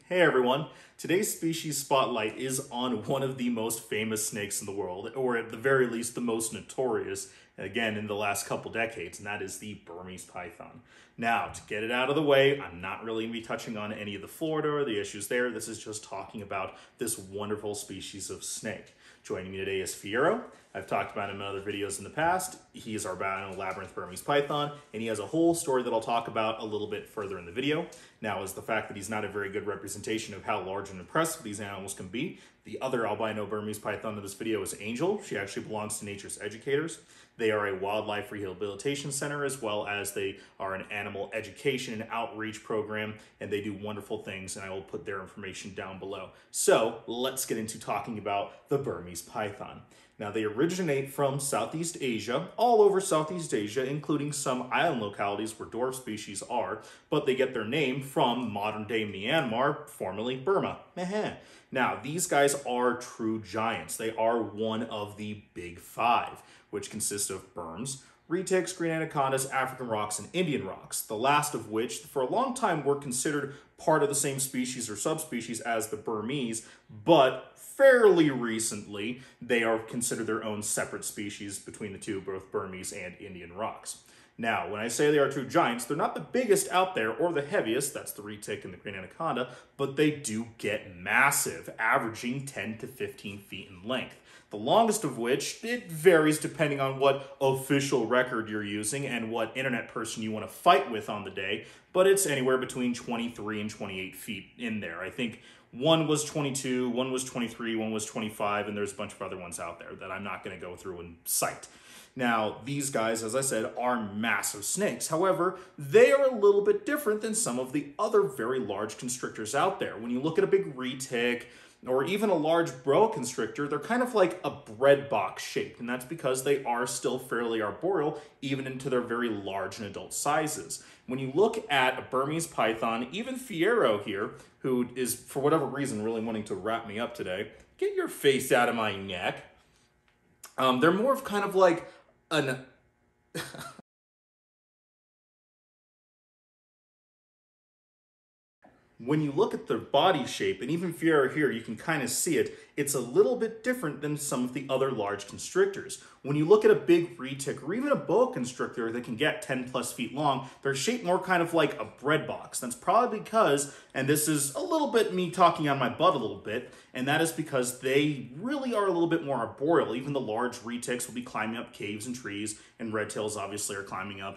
Hey everyone, today's species spotlight is on one of the most famous snakes in the world, or at the very least the most notorious, again in the last couple decades, and that is the Burmese python. Now, to get it out of the way, I'm not really going to be touching on any of the Florida or the issues there. This is just talking about this wonderful species of snake. Joining me today is Fiero. I've talked about him in other videos in the past. He is our labyrinth Burmese python, and he has a whole story that I'll talk about a little bit further in the video. Now, is the fact that he's not a very good representation of how large and impressive these animals can be. The other albino Burmese python in this video is Angel. She actually belongs to Nature's Educators. They are a wildlife rehabilitation center, as well as they are an animal education and outreach program, and they do wonderful things, and I will put their information down below. So let's get into talking about the Burmese python. Now, they originate from Southeast Asia, all over Southeast Asia, including some island localities where dwarf species are, but they get their name from modern-day Myanmar, formerly Burma. Now, these guys are true giants. They are one of the big five, which consist of Burms, retics, green anacondas, African rocks, and Indian rocks, the last of which for a long time were considered part of the same species or subspecies as the Burmese, but fairly recently they are considered their own separate species between the two, both Burmese and Indian rocks. Now, when I say they are true giants, they're not the biggest out there or the heaviest, that's the retic and the green anaconda, but they do get massive, averaging 10 to 15 feet in length. The longest of which, it varies depending on what official record you're using and what internet person you want to fight with on the day, but it's anywhere between 23 and 28 feet in there. I think one was 22, one was 23, one was 25, and there's a bunch of other ones out there that I'm not going to go through and cite. Now, these guys, as I said, are massive snakes. However, they are a little bit different than some of the other very large constrictors out there. When you look at a big retic, or even a large boa constrictor, they're kind of like a bread box shape, and that's because they are still fairly arboreal, even into their very large and adult sizes. When you look at a Burmese python, even Fiero here, who is, for whatever reason, really wanting to wrap me up today, get your face out of my neck. They're more of kind of like an... When you look at the body shape, and even Fiero here, you can kind of see it, it's a little bit different than some of the other large constrictors. When you look at a big retic or even a boa constrictor that can get 10 plus feet long, they're shaped more kind of like a bread box. That's probably because, and this is a little bit me talking on my butt a little bit, and that is because they really are a little bit more arboreal. Even the large retics will be climbing up caves and trees, and red tails obviously are climbing up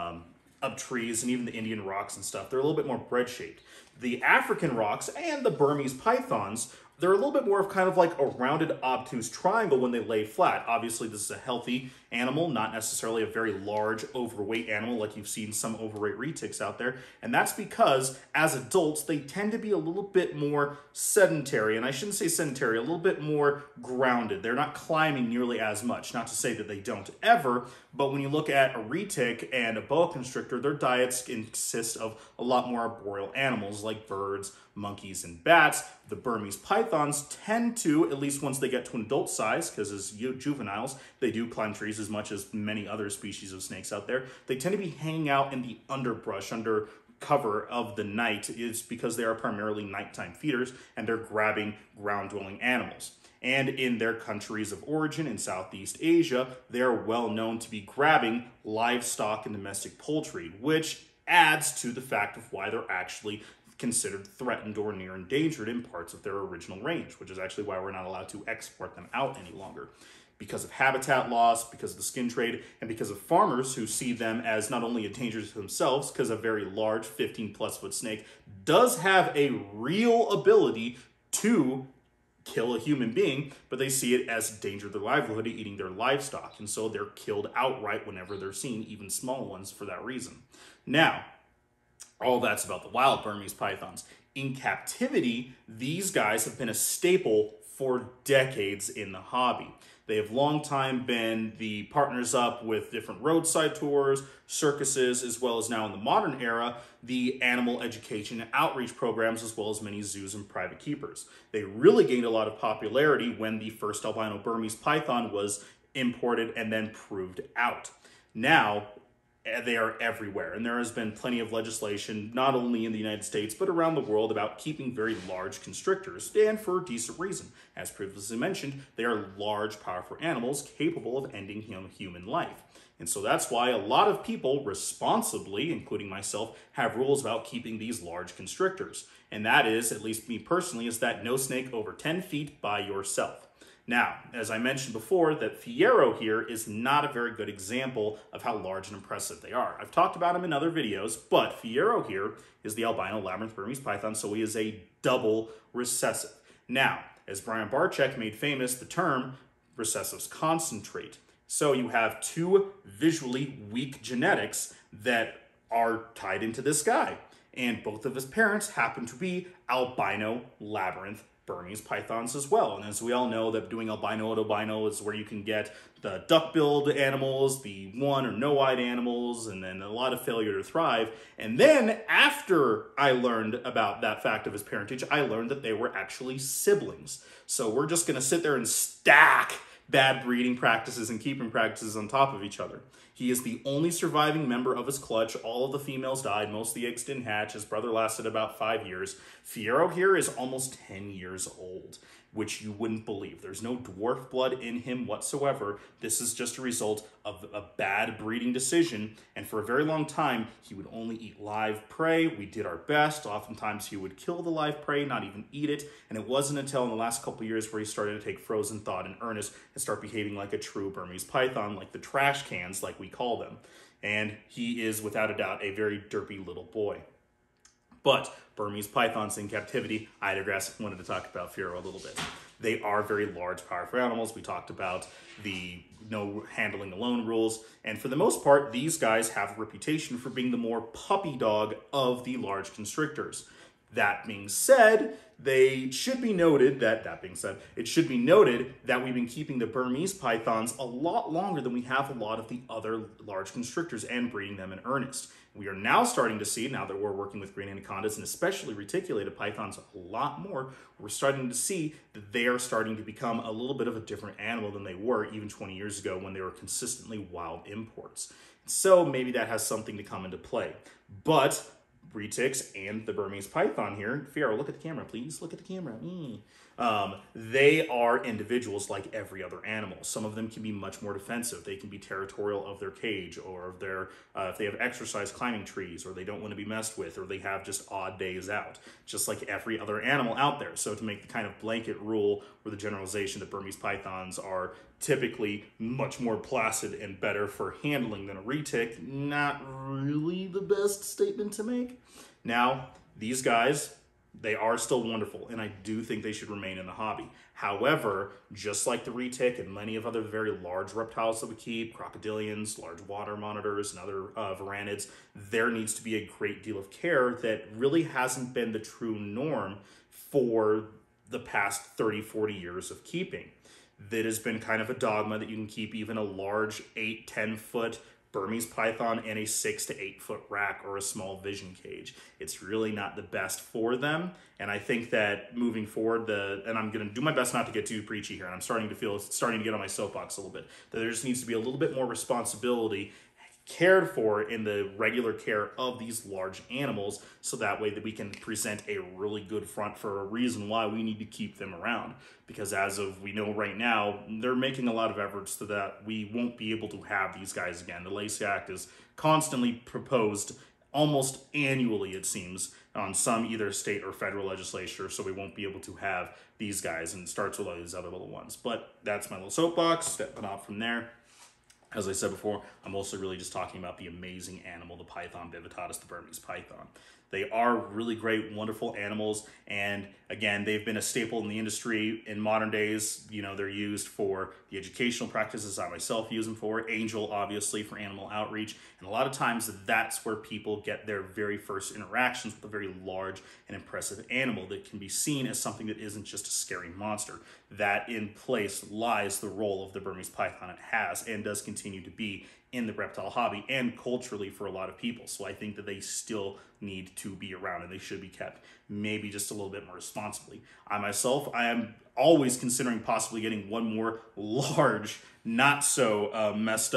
trees, and even the Indian rocks and stuff. They're a little bit more bread-shaped. The African rocks and the Burmese pythons, they're a little bit more of kind of like a rounded, obtuse triangle when they lay flat. Obviously, this is a healthy animal, not necessarily a very large, overweight animal like you've seen some overweight retics out there. And that's because, as adults, they tend to be a little bit more sedentary. And I shouldn't say sedentary, a little bit more grounded. They're not climbing nearly as much. Not to say that they don't ever, but when you look at a retic and a boa constrictor, their diets consist of a lot more arboreal animals like birds, monkeys, and bats. The Burmese pythons tend to, at least once they get to an adult size, because as juveniles, they do climb trees as much as many other species of snakes out there, they tend to be hanging out in the underbrush under cover of the night. It's because they are primarily nighttime feeders and they're grabbing ground-dwelling animals. And in their countries of origin in Southeast Asia, they are well known to be grabbing livestock and domestic poultry, which adds to the fact of why they're actually considered threatened or near endangered in parts of their original range, which is actually why we're not allowed to export them out any longer. Because of habitat loss, because of the skin trade, and because of farmers who see them as not only a danger to themselves, because a very large 15-plus foot snake does have a real ability to kill a human being, but they see it as a danger to their livelihood, eating their livestock, and so they're killed outright whenever they're seen, even small ones, for that reason. Now, all that's about the wild Burmese pythons. In captivity, these guys have been a staple for decades in the hobby. They have long time been the partners up with different roadside tours, circuses, as well as now in the modern era, the animal education and outreach programs, as well as many zoos and private keepers. They really gained a lot of popularity when the first albino Burmese python was imported and then proved out. Now, they are everywhere. And there has been plenty of legislation, not only in the United States, but around the world about keeping very large constrictors, and for a decent reason. As previously mentioned, they are large, powerful animals capable of ending human life. And so that's why a lot of people responsibly, including myself, have rules about keeping these large constrictors. And that is, at least me personally, is that no snake over 10 feet by yourself. Now, as I mentioned before, that Fierro here is not a very good example of how large and impressive they are. I've talked about him in other videos, but Fierro here is the albino labyrinth Burmese python, so he is a double recessive. Now, as Brian Barczyk made famous the term, recessives concentrate. So you have two visually weak genetics that are tied into this guy. And both of his parents happen to be albino labyrinth Burmese pythons as well. And as we all know, that doing albino to albino is where you can get the duck-billed animals, the one or no-eyed animals, and then a lot of failure to thrive. And then after I learned about that fact of his parentage, I learned that they were actually siblings. So we're just going to sit there and stack bad breeding practices and keeping practices on top of each other. He is the only surviving member of his clutch. All of the females died. Most of the eggs didn't hatch. His brother lasted about 5 years. Fierro here is almost 10 years old, which you wouldn't believe. There's no dwarf blood in him whatsoever. This is just a result of a bad breeding decision. And for a very long time, he would only eat live prey. We did our best. Oftentimes he would kill the live prey, not even eat it. And it wasn't until in the last couple of years where he started to take frozen thought in earnest and start behaving like a true Burmese python, like the trash cans, like we call them. And he is, without a doubt, a very derpy little boy. But Burmese pythons in captivity, I digress, wanted to talk about Fierro a little bit. They are very large, powerful animals. We talked about the no handling alone rules. And for the most part, these guys have a reputation for being the more puppy dog of the large constrictors. That being said, it should be noted that we've been keeping the Burmese pythons a lot longer than we have a lot of the other large constrictors and breeding them in earnest. We are now starting to see, now that we're working with green anacondas and especially reticulated pythons a lot more, we're starting to see that they are starting to become a little bit of a different animal than they were even 20 years ago when they were consistently wild imports. So maybe that has something to come into play. But retics and the Burmese python here, Fierro, look at the camera, please. Look at the camera. They are individuals like every other animal. Some of them can be much more defensive. They can be territorial of their cage, or of their, if they have exercise climbing trees, or they don't want to be messed with, or they have just odd days out, just like every other animal out there. So to make the kind of blanket rule or the generalization that Burmese pythons are typically much more placid and better for handling than a retic, not really the best statement to make. Now, these guys, they are still wonderful, and I do think they should remain in the hobby. However, just like the retic and many of other very large reptiles that we keep, crocodilians, large water monitors, and other varanids, there needs to be a great deal of care that really hasn't been the true norm for the past 30, 40 years of keeping. That has been kind of a dogma that you can keep even a large 8, 10-foot Burmese python in a 6 to 8 foot rack or a small vision cage. It's really not the best for them. And I think that moving forward, and I'm going to do my best not to get too preachy here, and I'm starting to get on my soapbox a little bit, that there just needs to be a little bit more responsibility cared for in the regular care of these large animals, so that way that we can present a really good front for a reason why we need to keep them around. Because as of we know right now, they're making a lot of efforts so that we won't be able to have these guys again. The Lacey Act is constantly proposed almost annually, it seems, on some either state or federal legislature, so we won't be able to have these guys, and it starts with all these other little ones. But that's my little soapbox, stepping off from there. As I said before, I'm also really just talking about the amazing animal, the python Bivittatus, the Burmese python. They are really great, wonderful animals, and again, they've been a staple in the industry in modern days. You know, they're used for the educational practices I myself use them for, Angel, obviously, for animal outreach, and a lot of times that's where people get their very first interactions with a very large and impressive animal that can be seen as something that isn't just a scary monster. That in place lies the role of the Burmese python it has and does continue to be in the reptile hobby and culturally for a lot of people. So I think that they still need to be around and they should be kept, maybe just a little bit more responsibly. I myself, I am always considering possibly getting one more large, not so messed up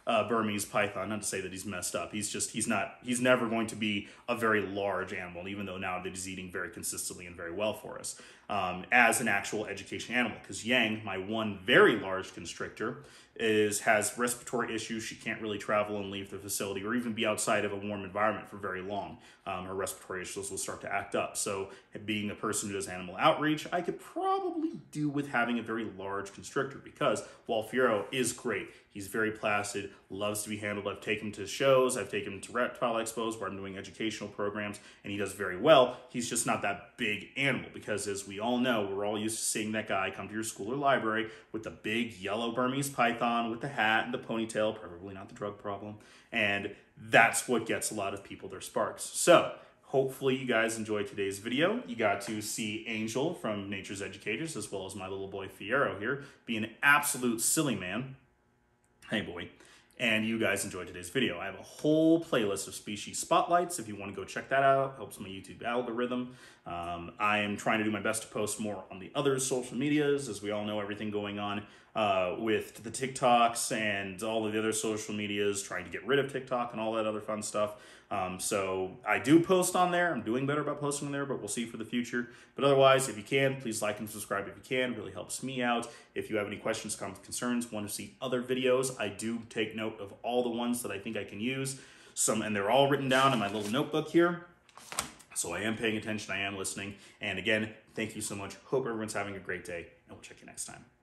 Burmese python. Not to say that he's messed up. He's never going to be a very large animal, even though now that he's eating very consistently and very well for us, as an actual education animal. Because Yang, my one very large constrictor, has respiratory issues. She can't really travel and leave the facility or even be outside of a warm environment for very long. Her respiratory issues will start to act up. So being a person who does animal outreach, I could probably do with having a very large constrictor, because while Fiero is great, he's very placid, loves to be handled. I've taken him to shows, I've taken him to reptile expos where I'm doing educational programs, and he does very well. He's just not that big animal, because as we all know, we're all used to seeing that guy come to your school or library with the big yellow Burmese python with the hat and the ponytail, probably not the drug problem, and that's what gets a lot of people their sparks. So hopefully you guys enjoyed today's video. You got to see Angel from Nature's Educators, as well as my little boy Fiero here, be an absolute silly man. Hey boy. And you guys enjoyed today's video. I have a whole playlist of species spotlights if you want to go check that out. Helps my YouTube algorithm. I am trying to do my best to post more on the other social medias, as we all know, everything going on with the TikToks and all of the other social medias, trying to get rid of TikTok and all that other fun stuff. So I do post on there. I'm doing better about posting on there, but we'll see for the future. But otherwise, if you can, please like and subscribe if you can. It really helps me out. If you have any questions, comments, concerns, want to see other videos, I do take note of all the ones that I think I can use. And they're all written down in my little notebook here. So I am paying attention, I am listening. And again, thank you so much. Hope everyone's having a great day, and we'll check you next time.